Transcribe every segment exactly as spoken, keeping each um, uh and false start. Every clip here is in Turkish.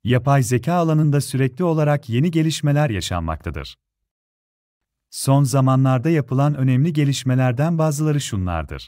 Yapay zeka alanında sürekli olarak yeni gelişmeler yaşanmaktadır. Son zamanlarda yapılan önemli gelişmelerden bazıları şunlardır.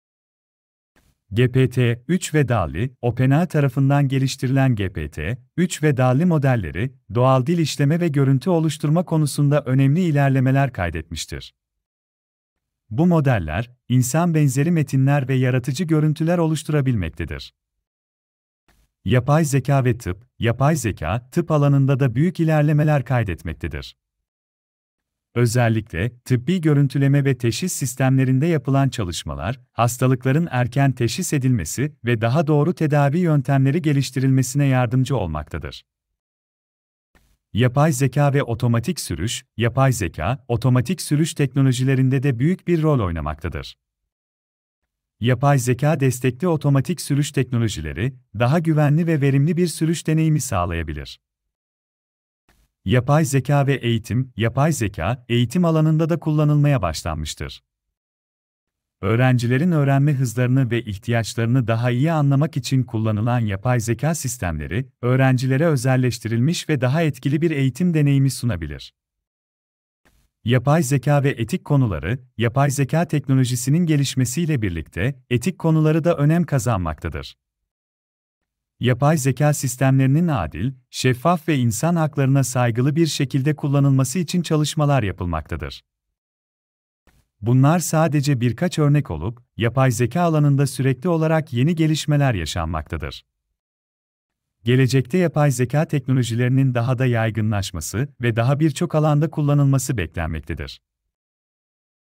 G P T üç ve DALL-E, OpenAI tarafından geliştirilen G P T üç ve DALL-E modelleri, doğal dil işleme ve görüntü oluşturma konusunda önemli ilerlemeler kaydetmiştir. Bu modeller, insan benzeri metinler ve yaratıcı görüntüler oluşturabilmektedir. Yapay zeka ve tıp, yapay zeka, tıp alanında da büyük ilerlemeler kaydetmektedir. Özellikle, tıbbi görüntüleme ve teşhis sistemlerinde yapılan çalışmalar, hastalıkların erken teşhis edilmesi ve daha doğru tedavi yöntemleri geliştirilmesine yardımcı olmaktadır. Yapay zeka ve otomatik sürüş, yapay zeka, otomatik sürüş teknolojilerinde de büyük bir rol oynamaktadır. Yapay zeka destekli otomatik sürüş teknolojileri, daha güvenli ve verimli bir sürüş deneyimi sağlayabilir. Yapay zeka ve eğitim, yapay zeka, eğitim alanında da kullanılmaya başlanmıştır. Öğrencilerin öğrenme hızlarını ve ihtiyaçlarını daha iyi anlamak için kullanılan yapay zeka sistemleri, öğrencilere özelleştirilmiş ve daha etkili bir eğitim deneyimi sunabilir. Yapay zeka ve etik konuları, yapay zeka teknolojisinin gelişmesiyle birlikte, etik konuları da önem kazanmaktadır. Yapay zeka sistemlerinin adil, şeffaf ve insan haklarına saygılı bir şekilde kullanılması için çalışmalar yapılmaktadır. Bunlar sadece birkaç örnek olup, yapay zeka alanında sürekli olarak yeni gelişmeler yaşanmaktadır. Gelecekte yapay zeka teknolojilerinin daha da yaygınlaşması ve daha birçok alanda kullanılması beklenmektedir.